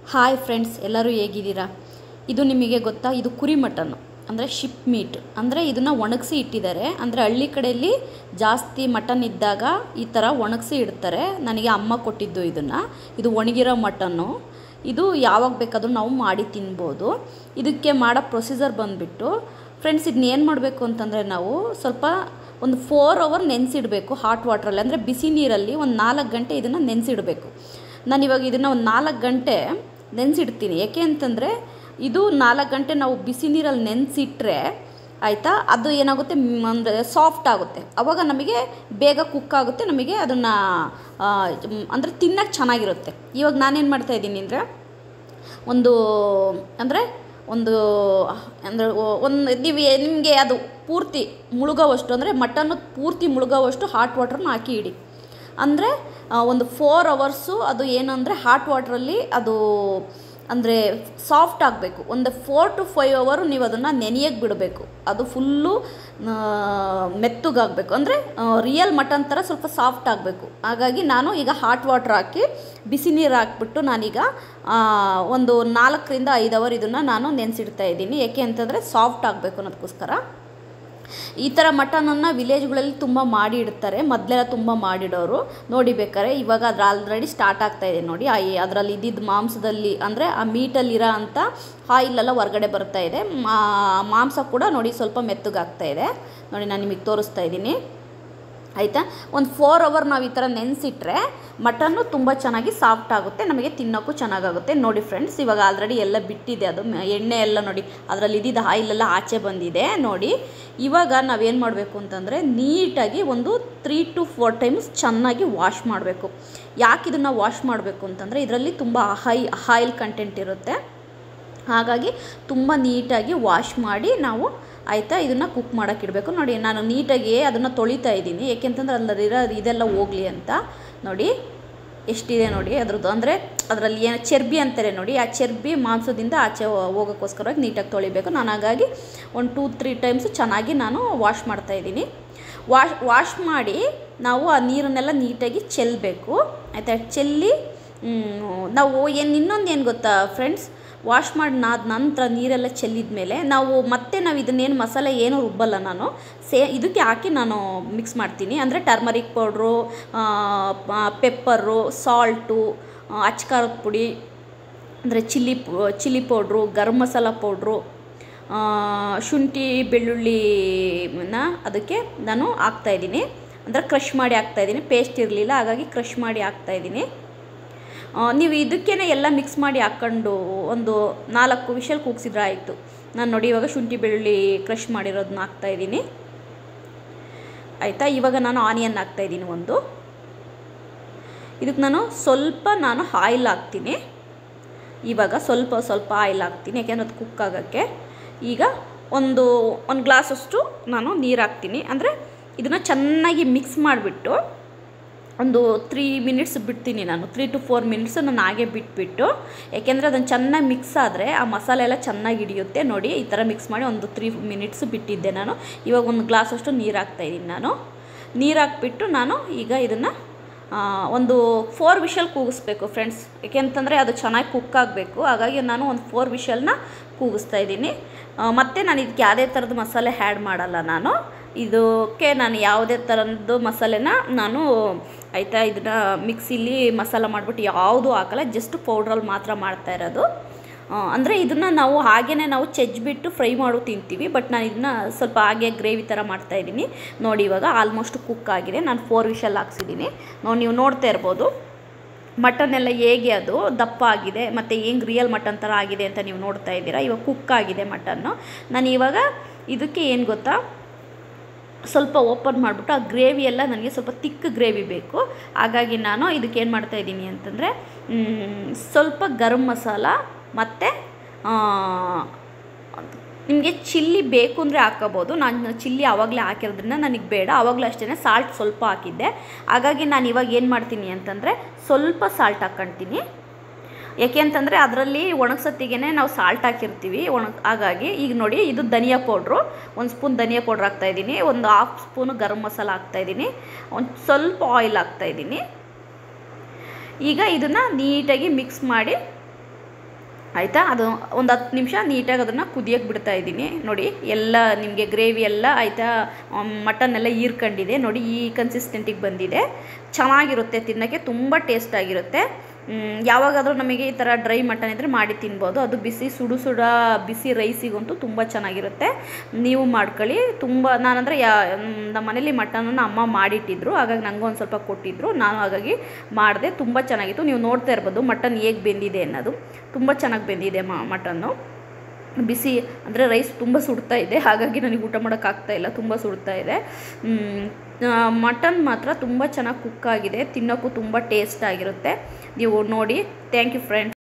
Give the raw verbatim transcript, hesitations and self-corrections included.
Hi friends, ಎಲ್ಲರೂ ಹೇಗಿದ್ದೀರಾ? ಇದು ನಿಮಗೆ ಗೊತ್ತಾ? ಇದು ಕುರಿ ಮಟನ್ನು ಅಂದರೆ ಶಿಪ್ ಮೀಟ್. ಅಂದರೆ ಇದನ್ನು ಒಣಗಿಸಿ ಇಟ್ಟಿದ್ದಾರೆ. ಅಂದರೆ ಹಳ್ಳಿ ಕಡೆಯಲ್ಲಿ ಜಾಸ್ತಿ ಮಟನ್ ಇದ್ದಾಗ ಈ ಥರ ಒಣಗಿಸಿ ಇಡ್ತಾರೆ. ನನಗೆ ಅಮ್ಮ ಕೊಟ್ಟಿದ್ದು ಇದನ್ನು. ಇದು ಒಣಗಿರೋ ಮಟನ್ನು. ಇದು ಯಾವಾಗ ಬೇಕಾದರೂ ನಾವು ಮಾಡಿ ತಿನ್ಬೋದು. ಇದಕ್ಕೆ ಮಾಡೋ ಪ್ರೊಸೀಜರ್ ಬಂದುಬಿಟ್ಟು ಫ್ರೆಂಡ್ಸ್, ಇದನ್ನ ಏನು ಮಾಡಬೇಕು ಅಂತಂದರೆ, ನಾವು ಸ್ವಲ್ಪ ಒಂದು ಫೋರ್ ಅವರ್ ನೆನೆಸಿಡಬೇಕು ಹಾಟ್ ವಾಟ್ರಲ್ಲಿ. ಅಂದರೆ ಬಿಸಿ ನೀರಲ್ಲಿ ಒಂದು ನಾಲ್ಕು ಗಂಟೆ ಇದನ್ನು ನೆನೆಸಿಡಬೇಕು. ನಾನು ಇವಾಗ ಇದನ್ನು ಒಂದು ನಾಲ್ಕು ಗಂಟೆ ನೆನೆಸಿಡ್ತೀನಿ. ಏಕೆ ಅಂತಂದರೆ, ಇದು ನಾಲ್ಕು ಗಂಟೆ ನಾವು ಬಿಸಿ ನೀರಲ್ಲಿ ನೆನೆಸಿಟ್ರೆ ಆಯಿತಾ, ಅದು ಏನಾಗುತ್ತೆ ಅಂದರೆ ಸಾಫ್ಟ್ ಆಗುತ್ತೆ. ಆವಾಗ ನಮಗೆ ಬೇಗ ಕುಕ್ ಆಗುತ್ತೆ. ನಮಗೆ ಅದನ್ನು ಅಂದರೆ ತಿನ್ನೋಕ್ಕೆ ಚೆನ್ನಾಗಿರುತ್ತೆ. ಇವಾಗ ನಾನೇನು ಮಾಡ್ತಾಯಿದ್ದೀನಿ ಅಂದರೆ, ಒಂದು ಅಂದರೆ ಒಂದು ಅಂದರೆ ಒಂದು ನೀವು ನಿಮಗೆ ಅದು ಪೂರ್ತಿ ಮುಳುಗೋವಷ್ಟು, ಅಂದರೆ ಮಟನ್ನು ಪೂರ್ತಿ ಮುಳುಗೋವಷ್ಟು ಹಾಟ್ ವಾಟ್ರನ್ನ ಹಾಕಿ ಇಡಿ. ಅಂದರೆ ಒಂದು ಫೋರ್ ಅವರ್ಸು ಅದು ಏನಂದರೆ ಹಾಟ್ ವಾಟ್ರಲ್ಲಿ ಅದು ಅಂದರೆ ಸಾಫ್ಟ್ ಆಗಬೇಕು. ಒಂದು ಫೋರ್ ಟು ಫೈವ್ ಅವರು ನೀವು ಅದನ್ನು ನೆನೆಯಕ್ಕೆ ಬಿಡಬೇಕು. ಅದು ಫುಲ್ಲು ಮೆತ್ತಗಾಗಬೇಕು. ಅಂದರೆ ರಿಯಲ್ ಮಟನ್ ಥರ ಸ್ವಲ್ಪ ಸಾಫ್ಟ್ ಆಗಬೇಕು. ಹಾಗಾಗಿ ನಾನು ಈಗ ಹಾಟ್ ವಾಟ್ರ್ ಹಾಕಿ ಬಿಸಿ ನೀರು ಹಾಕ್ಬಿಟ್ಟು ನಾನೀಗ ಒಂದು ನಾಲ್ಕರಿಂದ ಐದು ಅವರ್ ಇದನ್ನು ನಾನು ನೆನೆಸಿಡ್ತಾ ಇದ್ದೀನಿ. ಏಕೆ ಅಂತಂದರೆ ಸಾಫ್ಟ್ ಆಗಬೇಕು ಅನ್ನೋದಕ್ಕೋಸ್ಕರ. ಈ ಥರ ಮಟನನ್ನು ವಿಲೇಜ್ಗಳಲ್ಲಿ ತುಂಬ ಮಾಡಿ ಇಡ್ತಾರೆ. ಮೊದಲೆಲ್ಲ ತುಂಬ ಮಾಡಿಡೋರು ನೋಡಿ. ಬೇಕಾದ್ರೆ ಇವಾಗ ಅದ್ರ ಆಲ್ರೆಡಿ ಸ್ಟಾರ್ಟ್ ಆಗ್ತಾಯಿದೆ ನೋಡಿ. ಆ ಅದರಲ್ಲಿ ಇದ್ದಿದ್ದು ಮಾಂಸದಲ್ಲಿ ಅಂದರೆ ಆ ಮೀಟಲ್ಲಿರೋ ಅಂಥ ಆಯಿಲೆಲ್ಲ ಹೊರಗಡೆ ಬರ್ತಾ ಇದೆ. ಮಾಂಸ ಕೂಡ ನೋಡಿ ಸ್ವಲ್ಪ ಮೆತ್ತಗಾಗ್ತಾಯಿದೆ ನೋಡಿ. ನಾನು ನಿಮಗೆ ತೋರಿಸ್ತಾ ಇದ್ದೀನಿ ಆಯಿತಾ. ಒಂದು ಫೋರ್ ಅವರ್ ನಾವು ಈ ಥರ ನೆನೆಸಿಟ್ರೆ ಮಟನ್ನು ತುಂಬ ಚೆನ್ನಾಗಿ ಸಾಫ್ಟ್ ಆಗುತ್ತೆ, ನಮಗೆ ತಿನ್ನೋಕ್ಕೂ ಚೆನ್ನಾಗಾಗುತ್ತೆ. ನೋಡಿ ಫ್ರೆಂಡ್ಸ್, ಇವಾಗ ಆಲ್ರೆಡಿ ಎಲ್ಲ ಬಿಟ್ಟಿದೆ. ಅದು ಎಣ್ಣೆ ಎಲ್ಲ ನೋಡಿ ಅದರಲ್ಲಿ ಇದ್ದಿದ್ದು ಆಯಿಲೆಲ್ಲ ಆಚೆ ಬಂದಿದೆ ನೋಡಿ. ಇವಾಗ ನಾವೇನು ಮಾಡಬೇಕು ಅಂತಂದರೆ, ನೀಟಾಗಿ ಒಂದು ತ್ರೀ ಟು ಫೋರ್ ಟೈಮ್ಸ್ ಚೆನ್ನಾಗಿ ವಾಶ್ ಮಾಡಬೇಕು. ಯಾಕೆ ಇದನ್ನು ವಾಶ್ ಮಾಡಬೇಕು ಅಂತಂದರೆ, ಇದರಲ್ಲಿ ತುಂಬ ಹೈ ಆಯಿಲ್ ಕಂಟೆಂಟ್ ಇರುತ್ತೆ. ಹಾಗಾಗಿ ತುಂಬ ನೀಟಾಗಿ ವಾಶ್ ಮಾಡಿ ನಾವು ಆಯಿತಾ ಇದನ್ನು ಕುಕ್ ಮಾಡೋಕ್ಕೆ ಇಡಬೇಕು. ನೋಡಿ, ನಾನು ನೀಟಾಗಿ ಅದನ್ನು ತೊಳಿತಾ ಇದ್ದೀನಿ. ಏಕೆಂತಂದ್ರೆ ಅಲ್ಲದಿರೋ ಇದೆಲ್ಲ ಹೋಗಲಿ ಅಂತ. ನೋಡಿ ಎಷ್ಟಿದೆ ನೋಡಿ ಅದ್ರದ್ದು. ಅಂದರೆ ಅದರಲ್ಲಿ ಏನು ಚರ್ಬಿ ಅಂತಾರೆ ನೋಡಿ, ಆ ಚರ್ಬಿ ಮಾಂಸದಿಂದ ಆಚೆ ಹೋಗೋಕ್ಕೋಸ್ಕರವಾಗಿ ನೀಟಾಗಿ ತೊಳಿಬೇಕು. ನಾನು ಹಾಗಾಗಿ ಒಂದು ಟೂ ತ್ರೀ ಟೈಮ್ಸ್ ಚೆನ್ನಾಗಿ ನಾನು ವಾಶ್ ಮಾಡ್ತಾಯಿದ್ದೀನಿ. ವಾಶ್ ವಾಶ್ ಮಾಡಿ ನಾವು ಆ ನೀರನ್ನೆಲ್ಲ ನೀಟಾಗಿ ಚೆಲ್ಲಬೇಕು ಆಯಿತಾ. ಚೆಲ್ಲಿ ನಾವು ಏನು ಇನ್ನೊಂದು ಏನು ಗೊತ್ತಾ ಫ್ರೆಂಡ್ಸ್, ವಾಶ್ ಮಾಡಿ ನಾದ ನಂತರ ನೀರೆಲ್ಲ ಚೆಲ್ಲಿದ ಮೇಲೆ ನಾವು ಮತ್ತೆ ನಾವು ಇದನ್ನೇನು ಮಸಾಲೆ ಏನು ರುಬ್ಬಲ್ಲ. ನಾನು ಸೇ ಇದಕ್ಕೆ ಹಾಕಿ ನಾನು ಮಿಕ್ಸ್ ಮಾಡ್ತೀನಿ. ಅಂದರೆ ಟರ್ಮರಿಕ್ ಪೌಡ್ರು, ಪೆಪ್ಪರು, ಸಾಲ್ಟು, ಅಚ್ಕಾರದ ಪುಡಿ, ಅಂದರೆ chilli chilli powder, garam masala powder, ಶುಂಠಿ ಬೆಳ್ಳುಳ್ಳಿನ ಅದಕ್ಕೆ ನಾನು ಹಾಕ್ತಾಯಿದ್ದೀನಿ. ಅಂದರೆ ಕ್ರಷ್ ಮಾಡಿ ಹಾಕ್ತಾಯಿದ್ದೀನಿ. ಪೇಸ್ಟ್ ಇರಲಿಲ್ಲ, ಹಾಗಾಗಿ ಕ್ರಷ್ ಮಾಡಿ ಹಾಕ್ತಾಯಿದ್ದೀನಿ. ನೀವು ಇದಕ್ಕೇ ಎಲ್ಲ ಮಿಕ್ಸ್ ಮಾಡಿ ಹಾಕ್ಕೊಂಡು ಒಂದು ನಾಲ್ಕು ವಿಷಲ್ ಕೂಗಿಸಿದ್ರೆ ಆಯಿತು. ನಾನು ನೋಡಿ ಇವಾಗ ಶುಂಠಿ ಬೆಳ್ಳುಳ್ಳಿ ಕ್ರಷ್ ಮಾಡಿರೋದನ್ನ ಹಾಕ್ತಾಯಿದ್ದೀನಿ ಆಯಿತಾ. ಇವಾಗ ನಾನು ಆನಿಯನ್ ಹಾಕ್ತಾಯಿದ್ದೀನಿ ಒಂದು. ಇದಕ್ಕೆ ನಾನು ಸ್ವಲ್ಪ ನಾನು ಆಯಿಲ್ ಹಾಕ್ತೀನಿ. ಇವಾಗ ಸ್ವಲ್ಪ ಸ್ವಲ್ಪ ಆಯಿಲ್ ಹಾಕ್ತೀನಿ, ಯಾಕೆಂದರೆ ಅದು ಕುಕ್ ಆಗೋಕ್ಕೆ. ಈಗ ಒಂದು ಒಂದು ಗ್ಲಾಸಷ್ಟು ನಾನು ನೀರು ಹಾಕ್ತೀನಿ. ಅಂದರೆ ಇದನ್ನು ಚೆನ್ನಾಗಿ ಮಿಕ್ಸ್ ಮಾಡಿಬಿಟ್ಟು ಒಂದು ತ್ರೀ ಮಿನಿಟ್ಸ್ ಬಿಡ್ತೀನಿ ನಾನು. ತ್ರೀ ಟು ಫೋರ್ ಮಿನಿಟ್ಸ್ ನಾನು ಹಾಗೆ ಬಿಟ್ಬಿಟ್ಟು, ಯಾಕೆಂದರೆ ಅದನ್ನು ಚೆನ್ನಾಗಿ ಮಿಕ್ಸ್ ಆದರೆ ಆ ಮಸಾಲೆ ಎಲ್ಲ ಚೆನ್ನಾಗಿ ಹಿಡಿಯುತ್ತೆ. ನೋಡಿ ಈ ಥರ ಮಿಕ್ಸ್ ಮಾಡಿ ಒಂದು ತ್ರೀ ಮಿನಿಟ್ಸ್ ಬಿಟ್ಟಿದ್ದೆ ನಾನು. ಇವಾಗ ಒಂದು ಗ್ಲಾಸಷ್ಟು ನೀರು ಹಾಕ್ತಾಯಿದ್ದೀನಿ ನಾನು. ನೀರು ಹಾಕ್ಬಿಟ್ಟು ನಾನು ಈಗ ಇದನ್ನು ಒಂದು ಫೋರ್ ವಿಷಲ್ ಕೂಗಿಸ್ಬೇಕು ಫ್ರೆಂಡ್ಸ್. ಏಕೆಂತಂದರೆ ಅದು ಚೆನ್ನಾಗಿ ಕುಕ್ ಆಗಬೇಕು. ಹಾಗಾಗಿ ನಾನು ಒಂದು ಫೋರ್ ವಿಷಲ್ನ ಕೂಗಿಸ್ತಾ ಇದ್ದೀನಿ. ಮತ್ತು ನಾನು ಇದಕ್ಕೆ ಯಾವುದೇ ಥರದ ಮಸಾಲೆ ಆ್ಯಡ್ ಮಾಡಲ್ಲ ನಾನು. ಇದಕ್ಕೆ ನಾನು ಯಾವುದೇ ಥರದ್ದು ಮಸಾಲೆನ ನಾನು ಆಯಿತಾ ಇದನ್ನು ಮಿಕ್ಸಿಲಿ ಮಸಾಲ ಮಾಡಿಬಿಟ್ಟು ಯಾವುದೂ ಹಾಕಲ್ಲ. ಜಸ್ಟ್ ಪೌಡ್ರಲ್ಲಿ ಮಾತ್ರ ಮಾಡ್ತಾ ಇರೋದು. ಅಂದರೆ ಇದನ್ನು ನಾವು ಹಾಗೇ ನಾವು ಚೆಜ್ಜಿಬಿಟ್ಟು ಫ್ರೈ ಮಾಡು ತಿಂತೀವಿ. ಬಟ್ ನಾನು ಇದನ್ನು ಸ್ವಲ್ಪ ಹಾಗೆ ಗ್ರೇವಿ ಥರ ಮಾಡ್ತಾಯಿದ್ದೀನಿ ನೋಡಿ. ಇವಾಗ ಆಲ್ಮೋಸ್ಟ್ ಕುಕ್ ಆಗಿದೆ. ನಾನು ಫೋರ್ ವಿಷಲ್ ಹಾಕ್ಸಿದ್ದೀನಿ ನೋಡಿ. ನೀವು ನೋಡ್ತಾ ಇರ್ಬೋದು ಮಟನ್ ಎಲ್ಲ ಹೇಗೆ ಅದು ದಪ್ಪ ಆಗಿದೆ ಮತ್ತು ಹೆಂಗೆ ರಿಯಲ್ ಮಟನ್ ಥರ ಆಗಿದೆ ಅಂತ ನೀವು ನೋಡ್ತಾ ಇದ್ದೀರಾ. ಇವಾಗ ಕುಕ್ ಆಗಿದೆ ಮಟನ್ನು. ನಾನು ಇವಾಗ ಇದಕ್ಕೆ ಏನು ಗೊತ್ತಾ, ಸ್ವಲ್ಪ ಓಪನ್ ಮಾಡಿಬಿಟ್ಟು ಆ ಗ್ರೇವಿ ಎಲ್ಲ ನನಗೆ ಸ್ವಲ್ಪ ತಿಕ್ ಗ್ರೇವಿ ಬೇಕು. ಹಾಗಾಗಿ ನಾನು ಇದಕ್ಕೆ ಏನು ಮಾಡ್ತಾಯಿದ್ದೀನಿ ಅಂತಂದರೆ, ಸ್ವಲ್ಪ ಗರಂ ಮಸಾಲ ಮತ್ತು ನಿಮಗೆ ಚಿಲ್ಲಿ ಬೇಕು ಅಂದರೆ ಹಾಕ್ಕೋಬೋದು. ನಾನು ಚಿಲ್ಲಿ ಆವಾಗಲೇ ಹಾಕಿರೋದ್ರಿಂದ ನನಗೆ ಬೇಡ. ಆವಾಗಲೂ ಅಷ್ಟೇ ಸಾಲ್ಟ್ ಸ್ವಲ್ಪ ಹಾಕಿದ್ದೆ. ಹಾಗಾಗಿ ನಾನು ಇವಾಗ ಏನು ಮಾಡ್ತೀನಿ ಅಂತಂದರೆ ಸ್ವಲ್ಪ ಸಾಲ್ಟ್ ಹಾಕ್ಕೊಳ್ತೀನಿ. ಏಕೆ ಅಂತಂದರೆ ಅದರಲ್ಲಿ ಒಣಗ್ಸತ್ತಿಗೆ ನಾವು ಸಾಲ್ಟ್ ಹಾಕಿರ್ತೀವಿ ಒಣಗ್. ಹಾಗಾಗಿ ಈಗ ನೋಡಿ, ಇದು ಧನಿಯಾ ಪೌಡ್ರು, ಒಂದು ಸ್ಪೂನ್ ಧನಿಯಾ ಪೌಡ್ರ್ ಹಾಕ್ತಾಯಿದ್ದೀನಿ. ಒಂದು ಹಾಫ್ ಸ್ಪೂನು ಗರಂ ಮಸಾಲ ಹಾಕ್ತಾಯಿದ್ದೀನಿ. ಒಂದು ಸ್ವಲ್ಪ ಆಯಿಲ್ ಹಾಕ್ತಾಯಿದ್ದೀನಿ. ಈಗ ಇದನ್ನು ನೀಟಾಗಿ ಮಿಕ್ಸ್ ಮಾಡಿ ಆಯಿತಾ. ಅದು ಒಂದು ಹತ್ತು ನಿಮಿಷ ನೀಟಾಗಿ ಅದನ್ನು ಕುದಿಯೋಕ್ಕೆ ಬಿಡ್ತಾ ಇದ್ದೀನಿ. ನೋಡಿ ಎಲ್ಲ ನಿಮಗೆ ಗ್ರೇವಿ ಎಲ್ಲ ಆಯಿತಾ, ಮಟನ್ ಎಲ್ಲ ಹೀರ್ಕೊಂಡಿದೆ ನೋಡಿ, ಈ ಕನ್ಸಿಸ್ಟೆಂಟಿಗೆ ಬಂದಿದೆ. ಚೆನ್ನಾಗಿರುತ್ತೆ, ತಿನ್ನೋಕ್ಕೆ ತುಂಬ ಟೇಸ್ಟಾಗಿರುತ್ತೆ. ಯಾವಾಗಾದರೂ ನಮಗೆ ಈ ಥರ ಡ್ರೈ ಮಟನ್ ಇದ್ದರೆ ಮಾಡಿ ತಿನ್ಬೋದು. ಅದು ಬಿಸಿ ಸುಡು ಸುಡ ಬಿಸಿ ರೈಸಿಗಂತೂ ತುಂಬ ಚೆನ್ನಾಗಿರುತ್ತೆ. ನೀವು ಮಾಡ್ಕೊಳ್ಳಿ. ತುಂಬ ನಾನಂದರೆ ಯಾ ನಮ್ಮ ಮನೇಲಿ ಮಟನನ್ನು ಅಮ್ಮ ಮಾಡಿಟ್ಟಿದ್ರು, ಹಾಗಾಗಿ ನನಗೂ ಒಂದು ಸ್ವಲ್ಪ ಕೊಟ್ಟಿದ್ದರು, ನಾನು ಹಾಗಾಗಿ ಮಾಡಿದೆ. ತುಂಬ ಚೆನ್ನಾಗಿತ್ತು. ನೀವು ನೋಡ್ತಾ ಇರ್ಬೋದು ಮಟನ್ ಹೇಗೆ ಬೆಂದಿದೆ ಅನ್ನೋದು. ತುಂಬ ಚೆನ್ನಾಗಿ ಬೆಂದಿದೆ ಮಟನ್ನು. ಬಿಸಿ ಅಂದರೆ ರೈಸ್ ತುಂಬ ಸುಡ್ತಾ ಇದೆ, ಹಾಗಾಗಿ ನನಗೆ ಊಟ ಮಾಡೋಕ್ಕಾಗ್ತಾಯಿಲ್ಲ, ತುಂಬ ಸುಡ್ತಾ ಇದೆ. ಮಟನ್ ಮಾತ್ರ ತುಂಬ ಚೆನ್ನಾಗಿ ಕುಕ್ ಆಗಿದೆ, ತಿನ್ನೋಕ್ಕೂ ತುಂಬ ಟೇಸ್ಟ್ ಆಗಿರುತ್ತೆ. ನೀವು ನೋಡಿ. Thank you friends.